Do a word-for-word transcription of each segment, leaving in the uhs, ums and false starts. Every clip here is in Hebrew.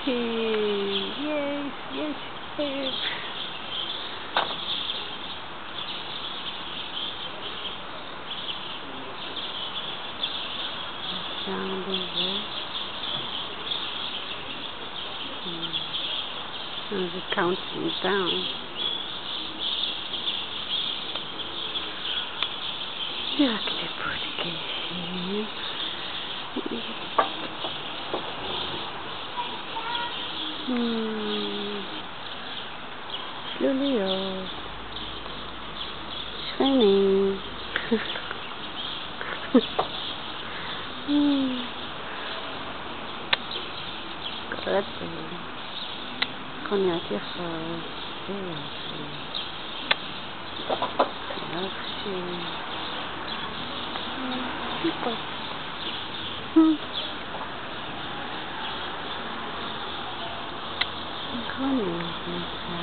him. Yes, yes, yes. Sound of it. Hmm. Now just counting down. Jak ty podkejší. Hmm. שלוליות. שכנים. כל הדברים. קוניית יפה. זה יפה. יפה. טיפות. קוניית יפה.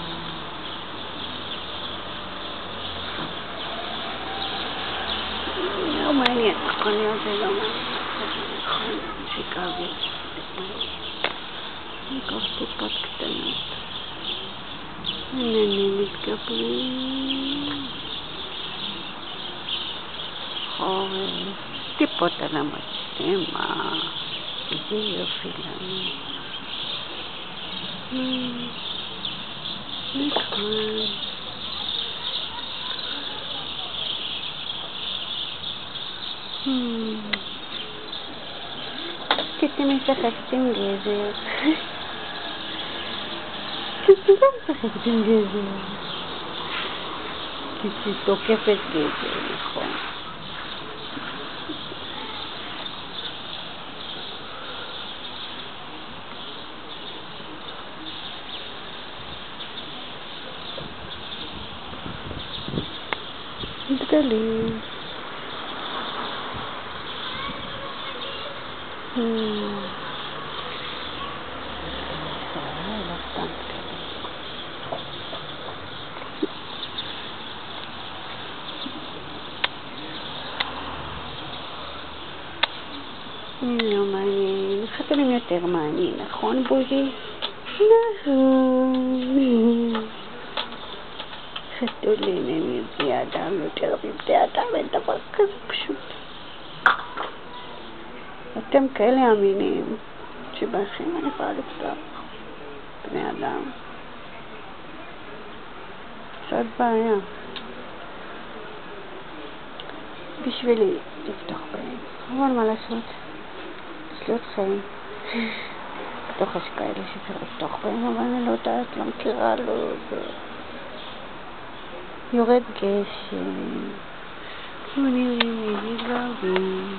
לא מעניין. קוניית זה לא מעניין. נכון, שיקרבי. ניקח טיפות קטנות. עננים מתגברים. חורף. טיפות על המצלמה. איזה יופי לנו. נכון. תתני משחקת עם גזר. תתני גם משחקת עם גזר. תתני תוקפת גזר, נכון. גדלים. לא מעניין, חתולים יותר מעניין, נכון בוז'י? נכון. חתולים הם בני אדם, יותר מבני אדם, אין דבר כזה פשוט. אתם כאלה אמינים שבכם אני יכולה לפתוח בני אדם. זאת בעיה. בשבילי לפתוח בהם. אבל מה לעשות? יש לי אתכם. בתוך יש כאלה שצריך לפתוח בהם, אבל אני לא יודעת, לא מכירה, לא זה. יורד גשם. ונראים מגלבים.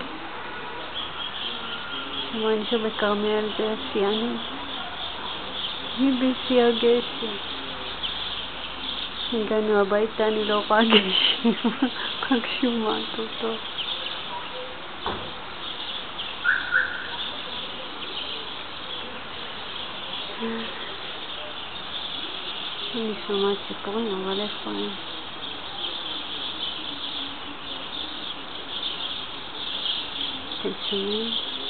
שמעני שבקרמל זה השיאנית. היא בשיא הגשם. הגענו הביתה, אני לא רואה גשם. רק שומעת אותו. אני שומעת סיפורים, אבל איפה הם? אתם שומעים?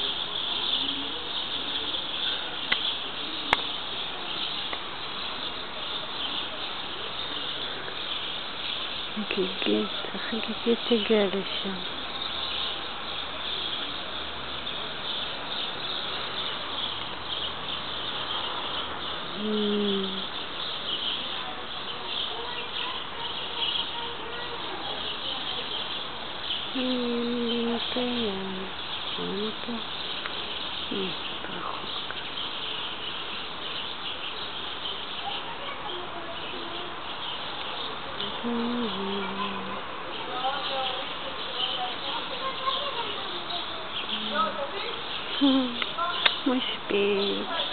גיגית, אחי גיגית תגיע לשם. קיים, אני פה. הנה, רחוק. משפיע.